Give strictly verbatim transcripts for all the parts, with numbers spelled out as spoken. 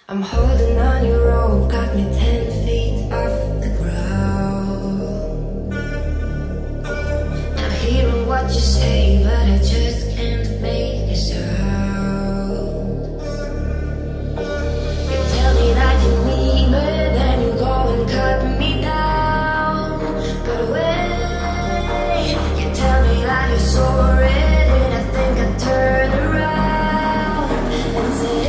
I'm holding on your rope, got me ten feet off the ground. I'm hearing what you say, but I just can't make a sound. You tell me that you need me, then you go and cut me down. But wait, you tell me that you're sorry, and I think I turn around and say,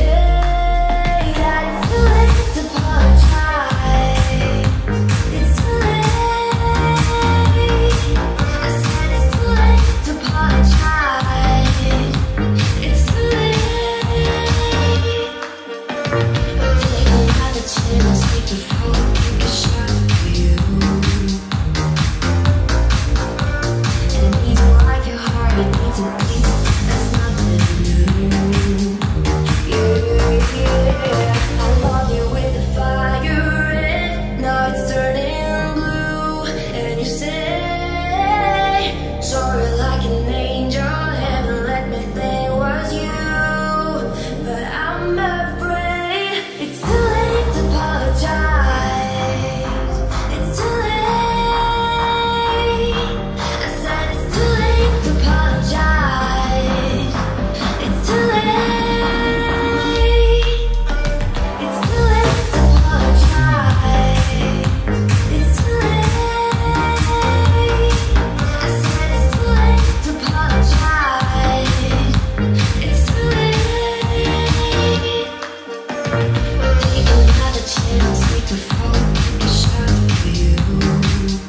chance, we could fall, take a shot for you.